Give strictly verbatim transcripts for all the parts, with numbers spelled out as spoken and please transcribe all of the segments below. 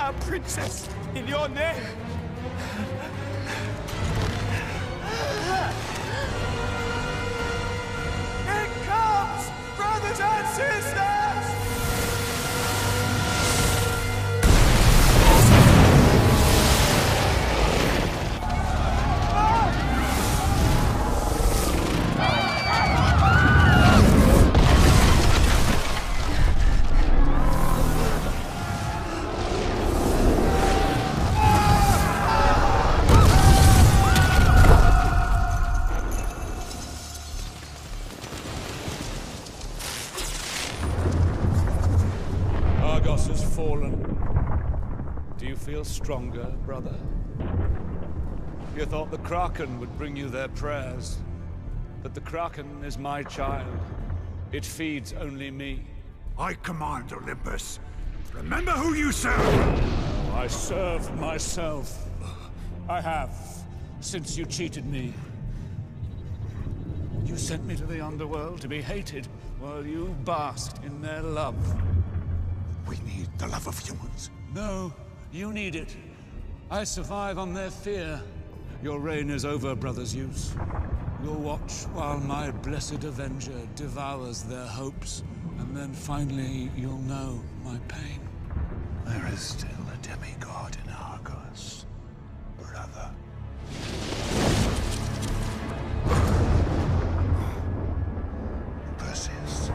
our princess in your name. It comes, brothers and sisters! Argos has fallen. Do you feel stronger, brother? You thought the Kraken would bring you their prayers. But the Kraken is my child. It feeds only me. I command Olympus. Remember who you serve! Oh, I serve myself. I have, since you cheated me. You sent me to the underworld to be hated, while you basked in their love. We need the love of humans. No, you need it. I survive on their fear. Your reign is over, Brother Zeus. You'll watch while my blessed Avenger devours their hopes, and then finally you'll know my pain. There is still a demigod in Argos, brother. Perseus.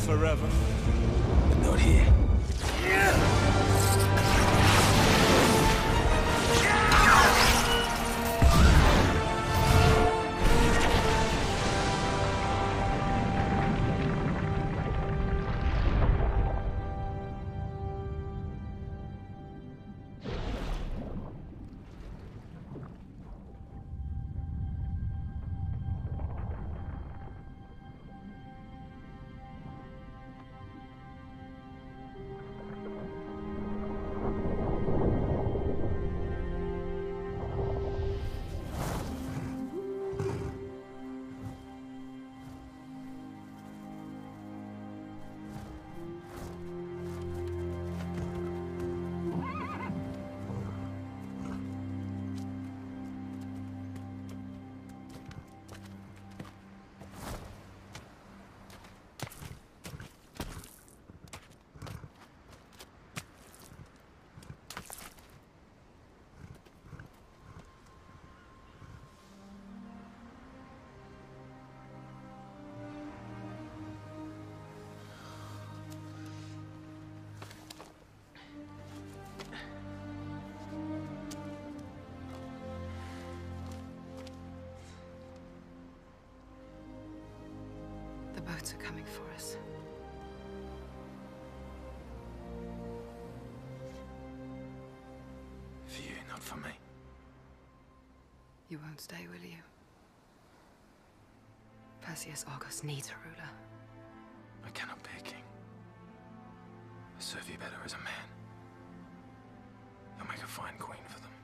forever. But not here. The boats are coming for us. For you, not for me. You won't stay, will you? Perseus Argos needs a ruler. I cannot be a king. I serve you better as a man. You'll make a fine queen for them.